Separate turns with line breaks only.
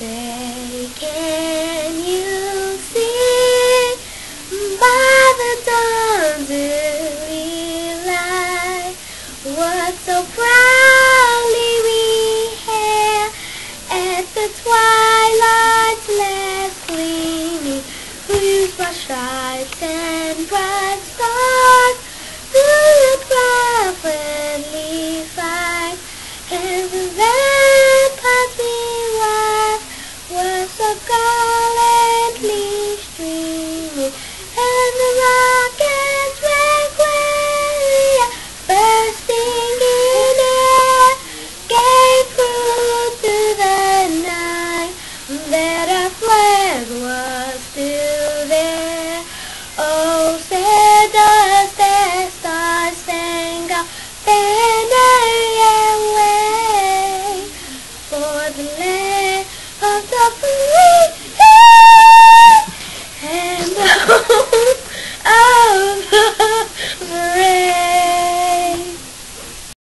Say, can you see by the dawn's early light what so proudly we hailed at the twilight's last gleaming, whose broad stripes and bright stars through the prophetly fight, and the ramparts meanwhile were so gallantly streaming, and the rockets tranquilly bursting in air gave proof to the night that our flag was still there. Oh, said does that star-spangled banner yet wave for the land